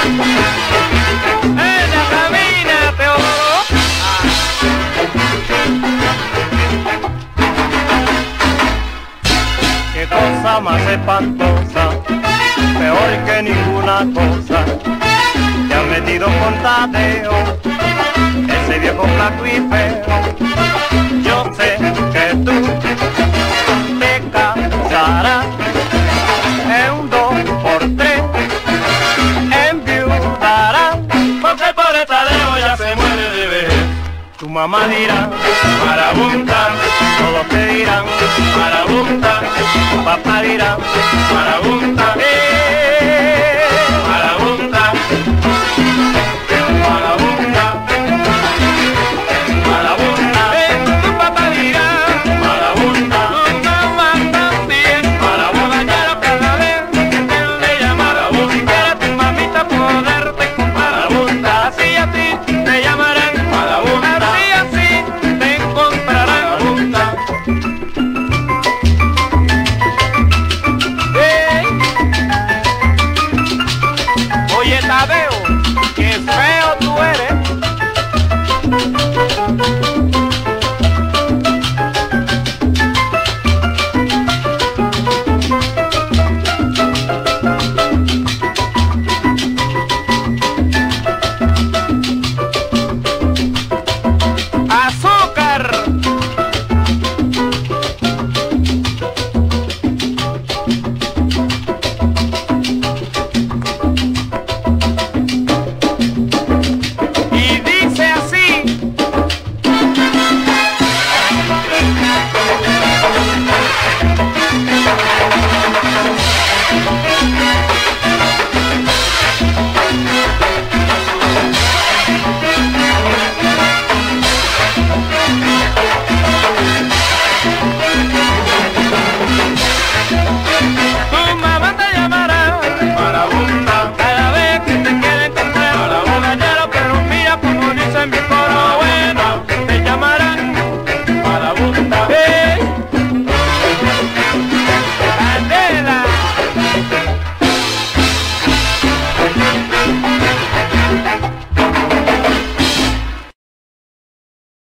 ¡Ella camina, Teodoro! ¡Qué cosa más espantosa! Peor que ninguna cosa te ha metido con Tadeo, ese viejo flaco y feo. Yo sé que tú te casarás en un 2x3, enviudarás, porque por el Tadeo ya se muere de vejez. Tu mamá dirá, marabunta, todos te dirán, marabunta, tu papá dirá, marabunta,